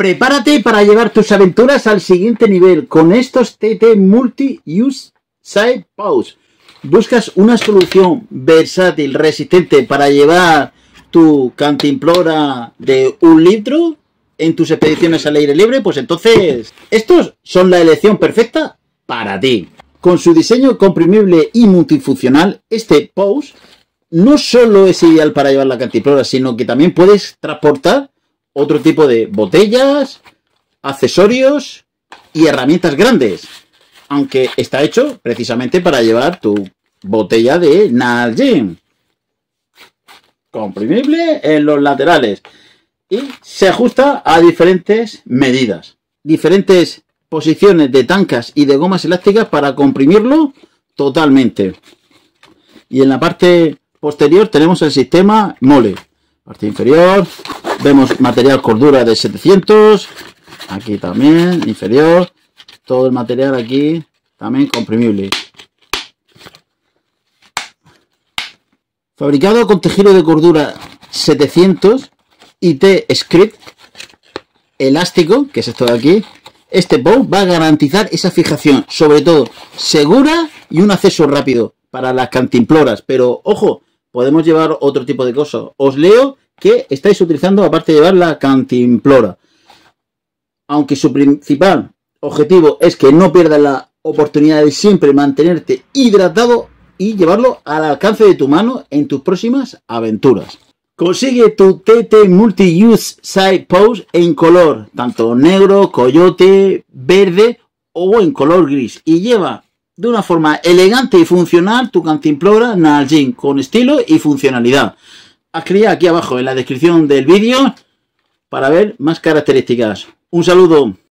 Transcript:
Prepárate para llevar tus aventuras al siguiente nivel con estos TT Multi-Use Side Pouch. ¿Buscas una solución versátil, resistente para llevar tu cantimplora de 1 litro en tus expediciones al aire libre? Pues entonces estos son la elección perfecta para ti. Con su diseño comprimible y multifuncional, este pouch no solo es ideal para llevar la cantimplora, sino que también puedes transportar otro tipo de botellas, accesorios y herramientas grandes. Aunque está hecho precisamente para llevar tu botella de Nalgene. Comprimible en los laterales. Y se ajusta a diferentes medidas. Diferentes posiciones de tancas y de gomas elásticas para comprimirlo totalmente. Y en la parte posterior tenemos el sistema mole. Parte inferior. Vemos material cordura de 700. Aquí también, inferior. Todo el material aquí también comprimible. Fabricado con tejido de cordura 700 y T-Script elástico, que es esto de aquí. Este pouch va a garantizar esa fijación, sobre todo segura y un acceso rápido para las cantimploras. Pero ojo, podemos llevar otro tipo de cosas. Os leo que estáis utilizando aparte de llevar la cantimplora. Aunque su principal objetivo es que no pierdas la oportunidad de siempre mantenerte hidratado y llevarlo al alcance de tu mano en tus próximas aventuras. Consigue tu TT Multi-Use Side Pouch en color, tanto negro, coyote, verde o en color gris. Y lleva de una forma elegante y funcional tu cantimplora Nalgene con estilo y funcionalidad. Haz clic aquí abajo en la descripción del vídeo para ver más características. Un saludo.